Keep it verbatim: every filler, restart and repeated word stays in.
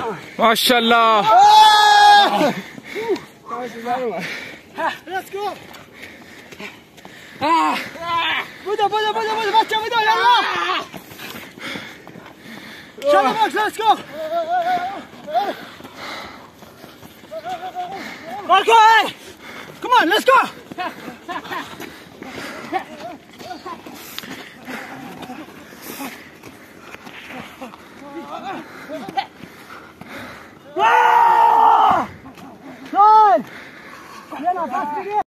ما شاء الله. Let's go. بودو بودو بودو بودو بچه بودو یالا. شالا باکس let's go. Marco, hey! Come on, let's go. Good. Yalla, pass it.